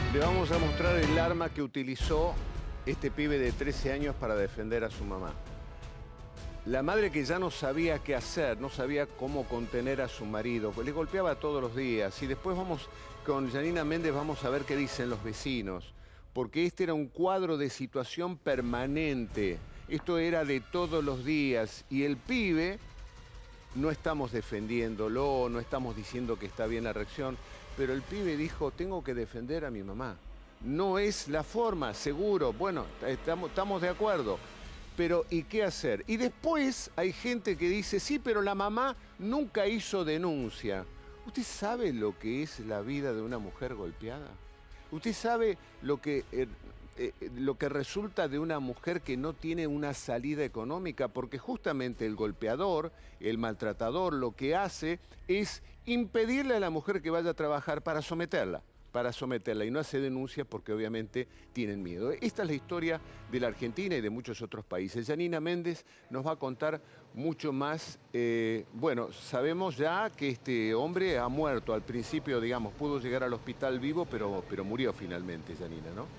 Le vamos a mostrar el arma que utilizó este pibe de 13 años para defender a su mamá. La madre que ya no sabía qué hacer, no sabía cómo contener a su marido, pues le golpeaba todos los días. Y después vamos con Yanina Méndez, vamos a ver qué dicen los vecinos. Porque este era un cuadro de situación permanente. Esto era de todos los días. Y el pibe, no estamos defendiéndolo, no estamos diciendo que está bien la reacción, pero el pibe dijo, tengo que defender a mi mamá. No es la forma, seguro. Bueno, estamos de acuerdo. Pero, ¿y qué hacer? Y después hay gente que dice, sí, pero la mamá nunca hizo denuncia. ¿Usted sabe lo que es la vida de una mujer golpeada? ¿Usted sabe lo que resulta de una mujer que no tiene una salida económica? Porque justamente el golpeador, el maltratador, lo que hace es impedirle a la mujer que vaya a trabajar para someterla y no hace denuncia porque obviamente tienen miedo. Esta es la historia de la Argentina y de muchos otros países. Yanina Méndez nos va a contar mucho más. Bueno, sabemos ya que este hombre ha muerto al principio, digamos, pudo llegar al hospital vivo, pero murió finalmente, Yanina, ¿no?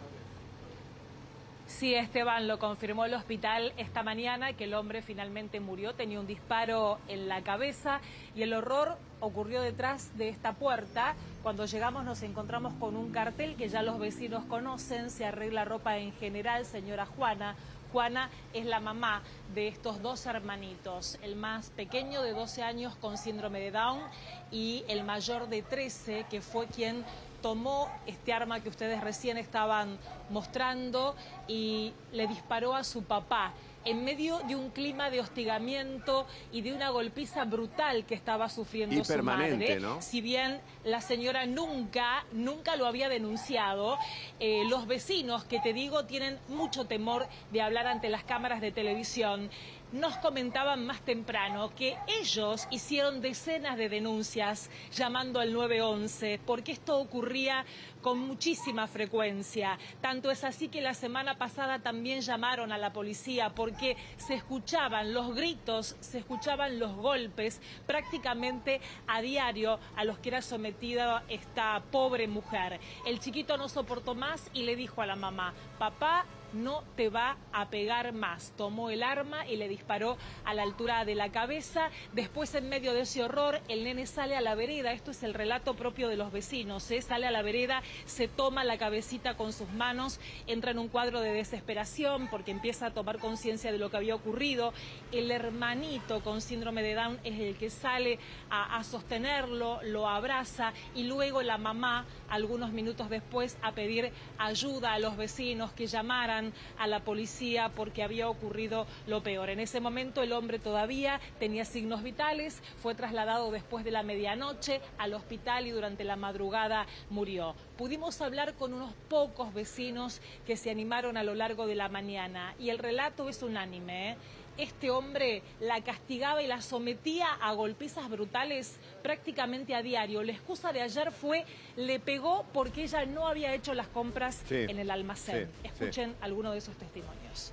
Sí, Esteban, lo confirmó el hospital esta mañana que el hombre finalmente murió, tenía un disparo en la cabeza y el horror ocurrió detrás de esta puerta. Cuando llegamos nos encontramos con un cartel que ya los vecinos conocen, se arregla ropa en general, señora Juana. Juana es la mamá de estos dos hermanitos, el más pequeño de 12 años con síndrome de Down y el mayor de 13, que fue quien tomó este arma que ustedes recién estaban mostrando y le disparó a su papá en medio de un clima de hostigamiento y de una golpiza brutal que estaba sufriendo su madre, ¿no? Si bien la señora nunca lo había denunciado, los vecinos, que te digo, tienen mucho temor de hablar ante las cámaras de televisión, nos comentaban más temprano que ellos hicieron decenas de denuncias llamando al 911, porque esto ocurría con muchísima frecuencia. Tanto es así que la semana pasada también llamaron a la policía porque se escuchaban los gritos, se escuchaban los golpes prácticamente a diario a los que era sometida esta pobre mujer. El chiquito no soportó más y le dijo a la mamá, papá, no te va a pegar más. Tomó el arma y le disparó a la altura de la cabeza. Después, en medio de ese horror, el nene sale a la vereda. Esto es el relato propio de los vecinos, ¿eh? Sale a la vereda, se toma la cabecita con sus manos, entra en un cuadro de desesperación porque empieza a tomar conciencia de lo que había ocurrido. El hermanito con síndrome de Down es el que sale a sostenerlo, lo abraza y luego la mamá, algunos minutos después, a pedir ayuda a los vecinos que llamaran a la policía porque había ocurrido lo peor. En ese momento el hombre todavía tenía signos vitales, fue trasladado después de la medianoche al hospital y durante la madrugada murió. Pudimos hablar con unos pocos vecinos que se animaron a lo largo de la mañana y el relato es unánime, ¿eh? Este hombre la castigaba y la sometía a golpizas brutales prácticamente a diario. La excusa de ayer fue, le pegó porque ella no había hecho las compras en el almacén. Escuchen alguno de esos testimonios.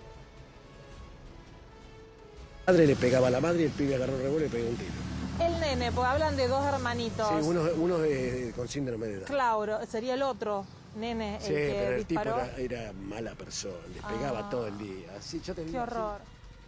La madre le pegaba a la madre y el pibe agarró el revólver y pegó un tiro. El nene, pues hablan de dos hermanitos. Sí, uno con síndrome de Down. Claro, sería el otro nene el que pero el disparó. tipo era mala persona, le pegaba todo el día. Así, yo te digo, qué horror.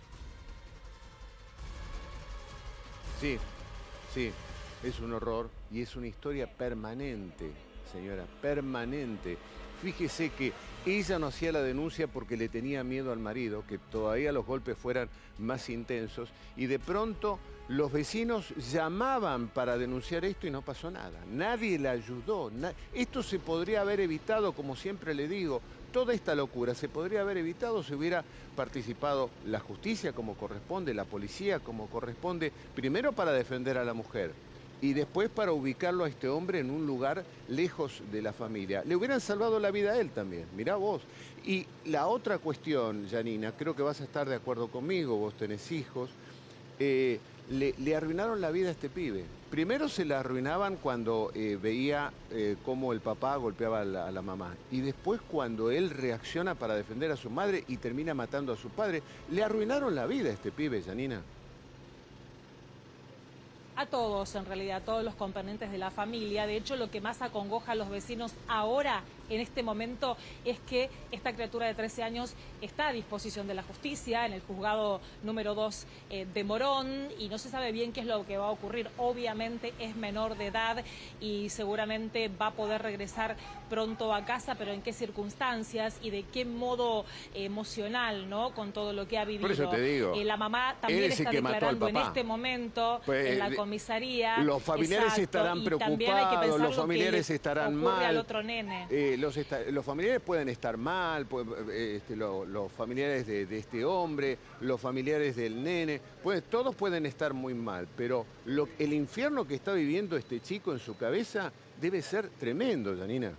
Sí, sí, es un horror y es una historia permanente, señora, permanente. Fíjese que ella no hacía la denuncia porque le tenía miedo al marido, que todavía los golpes fueran más intensos, y de pronto los vecinos llamaban para denunciar esto y no pasó nada. Nadie la ayudó. Esto se podría haber evitado, como siempre le digo. Toda esta locura se podría haber evitado si hubiera participado la justicia como corresponde, la policía como corresponde, primero para defender a la mujer y después para ubicarlo a este hombre en un lugar lejos de la familia. Le hubieran salvado la vida a él también, mirá vos. Y la otra cuestión, Yanina, creo que vas a estar de acuerdo conmigo, vos tenés hijos, le arruinaron la vida a este pibe. Primero se la arruinaban cuando veía cómo el papá golpeaba a la mamá. Y después cuando él reacciona para defender a su madre y termina matando a su padre. Le arruinaron la vida a este pibe, Yanina. A todos, en realidad, a todos los componentes de la familia. De hecho, lo que más acongoja a los vecinos ahora, en este momento, es que esta criatura de 13 años está a disposición de la justicia en el juzgado número 2 de Morón, y no se sabe bien qué es lo que va a ocurrir. Obviamente es menor de edad y seguramente va a poder regresar pronto a casa, pero en qué circunstancias y de qué modo emocional, ¿no? Con todo lo que ha vivido. Por eso te digo. La mamá también está declarando en este momento en la comisaría. Los familiares estarán preocupados, los familiares estarán mal. Al otro nene. Los familiares pueden estar mal, los familiares de este hombre, los familiares del nene, todos pueden estar muy mal, pero el infierno que está viviendo este chico en su cabeza debe ser tremendo, Janina.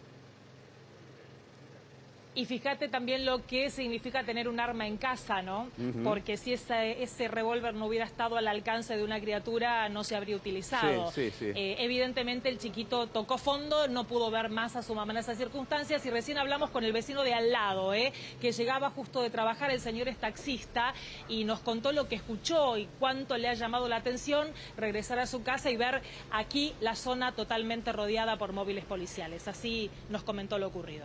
Y fíjate también lo que significa tener un arma en casa, ¿no? Porque si ese revólver no hubiera estado al alcance de una criatura, no se habría utilizado. Sí. Evidentemente el chiquito tocó fondo, no pudo ver más a su mamá en esas circunstancias, y recién hablamos con el vecino de al lado, que llegaba justo de trabajar. El señor es taxista y nos contó lo que escuchó y cuánto le ha llamado la atención regresar a su casa y ver aquí la zona totalmente rodeada por móviles policiales. Así nos comentó lo ocurrido.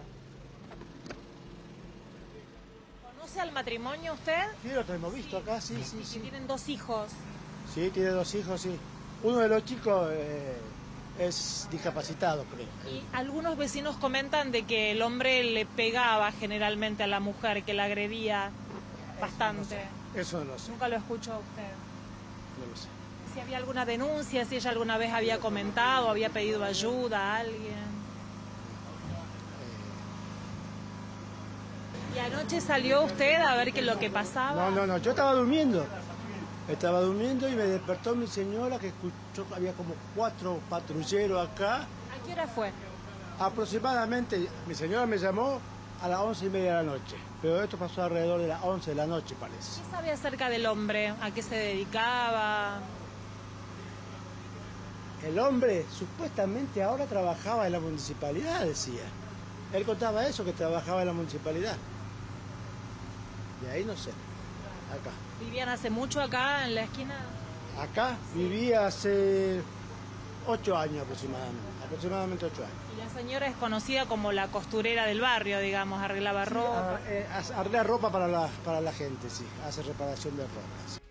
¿Conoce al matrimonio usted? Sí, lo hemos visto acá, sí. Que tienen 2 hijos. Sí, tiene 2 hijos, sí. Uno de los chicos es discapacitado, creo. Y algunos vecinos comentan de que el hombre le pegaba generalmente a la mujer, que la agredía bastante. Eso no lo sé. Nunca lo escuchó usted. No lo sé. Si había alguna denuncia, si ella alguna vez había comentado, había pedido ayuda a alguien. ¿Y anoche salió usted a ver qué es lo que pasaba? No, yo estaba durmiendo. Estaba durmiendo y me despertó mi señora, que escuchó que había como 4 patrulleros acá. ¿A qué hora fue? Aproximadamente, mi señora me llamó a las 11:30 de la noche, pero esto pasó alrededor de las 11 de la noche, parece. ¿Qué sabe acerca del hombre? ¿A qué se dedicaba? El hombre supuestamente ahora trabajaba en la municipalidad, decía. Él contaba eso, que trabajaba en la municipalidad. De ahí no sé, acá. ¿Vivían hace mucho acá en la esquina? Acá vivía hace 8 años aproximadamente 8 años. Y la señora es conocida como la costurera del barrio, digamos, arreglaba ropa. Arregla ropa para la gente, sí, hace reparación de ropa. Sí.